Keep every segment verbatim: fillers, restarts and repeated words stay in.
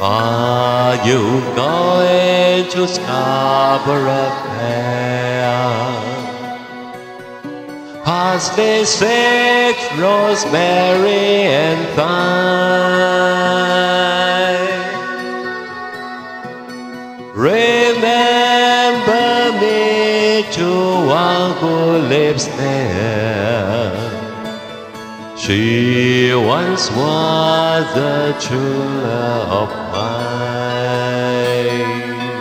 Are you going to Scarborough Fair? Parsley, sage, rosemary, and thyme. Remember me to one who lives there. She once was the true love of mine.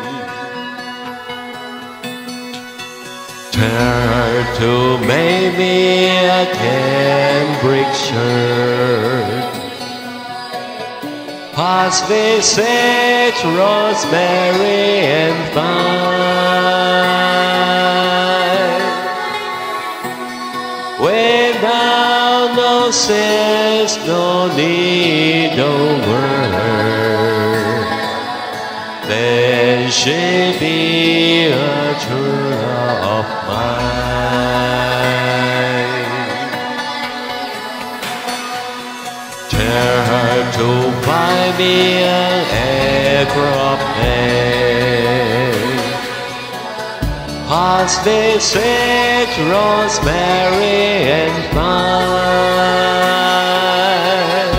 Tell her to make me a cambric shirt. Parsley, sage, rosemary, and thyme. Without no sense, no need of word, then she be a true love of mine. Tell her to buy me an aeroplane. Parsley, sage, rosemary, and thyme.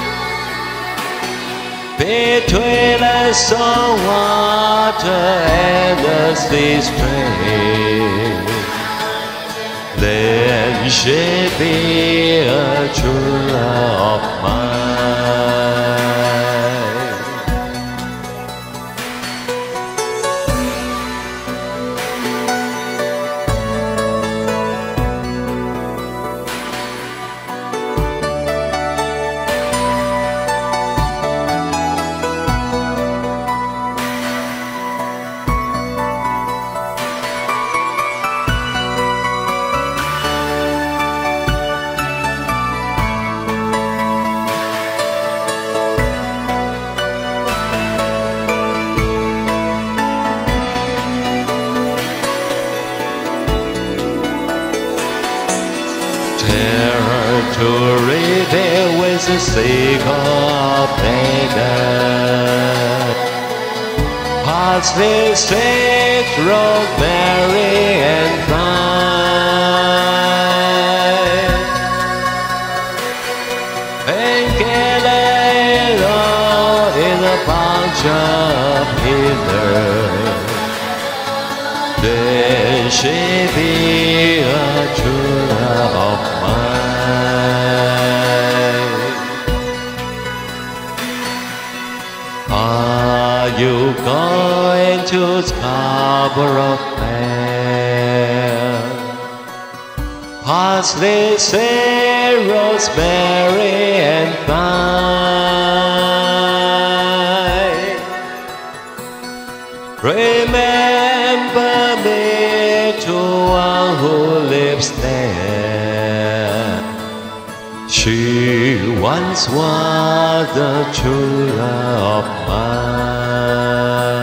Between the salt water and the sea stream, then she be a true love of mine. Tell her to read it with the secret painted. Parsley, sage, rosemary, and thyme. And get it all in a bunch of heather. Then she be a true love of mine. Are you going to Scarborough Fair? Parsley, sage, rosemary, and thyme. Remember me to one who lives there. She once was the true love of mine.